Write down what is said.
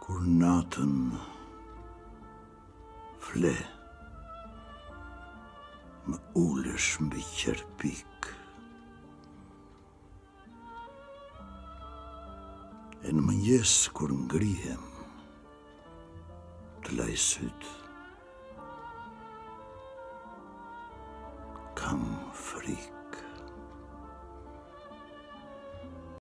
Kur natën fle, më ulesh mbi qerpik, e në mëngjes kur ngrihem, të laj syt, kam frikë.